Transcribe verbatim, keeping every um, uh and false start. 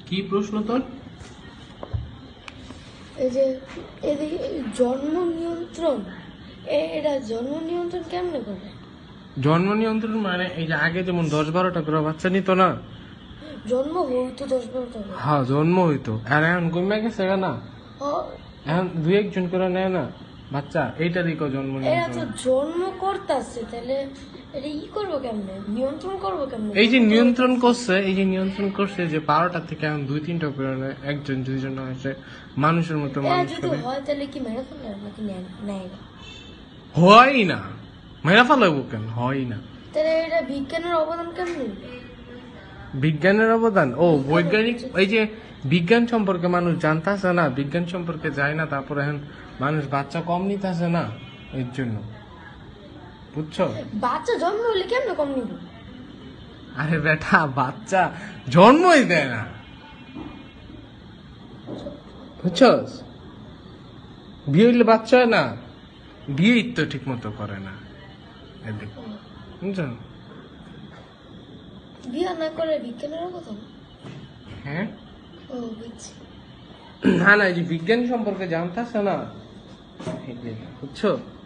কি প্রশ্ন তোর? এই যে এই যে জন্ম নিয়ন্ত্রণ, এটা জন্ম নিয়ন্ত্রণ কেমনে করে? জন্ম নিয়ন্ত্রণ মানে এই যে আগে যেমন দশ বারোটা করে বাচ্চা নিত না, জন্ম হইতো দশ বারোটা করে। হ্যাঁ জন্ম হইতো, আর এখন কমে গেছে না, হ্যাঁ, এখন দুই একজন করে নেয় না বাচ্চা, এইটারই কো জন্ম এরা তো নিয়ন্ত্রণ। জন্ম করতেছে, তাহলে এটা ই করবো কেমনে, নিয়ন্ত্রণ করবো কেমনে? এই যে নিয়ন্ত্রণ করছে, এই যে নিয়ন্ত্রণ করছে যে বারোটা থেকে এখন দুই তিনটা করে নেয়, একজন দুইজন হয়েছে মানুষের মতো এরা মানুষ যদি করে। হয় তাহলে কি মেরে ফেলে নাকি নেয় নেয় না? হয় না, মেরা ফেলাবো কেন, হয় না। তাহলে এটা বিজ্ঞানের অবদান কেমনে? বিজ্ঞানের অবদান, ও বৈজ্ঞানিক, এই যে বিজ্ঞান সম্পর্কে মানুষ জানতেছে না, বিজ্ঞান সম্পর্কে যায় না, তারপরে এখন মানুষ বাচ্চা কম নিতেছে না, এর জন্য, বুঝছো? বাচ্চা জন্ম হলে কেমনে কম নিব? আরে বেটা, বাচ্চা জন্মই দেয় না, বুঝছস? বিয়ে হইলে বাচ্চা হয় না, বিয়েই তো ঠিক মতো করে না এদিক, বুঝছো? বিয়ে না করে বিজ্ঞানের অবদান? হ্যাঁ, ও বুঝছি। না না, এই যে বিজ্ঞান সম্পর্কে জানতেছে না, বুঝছো?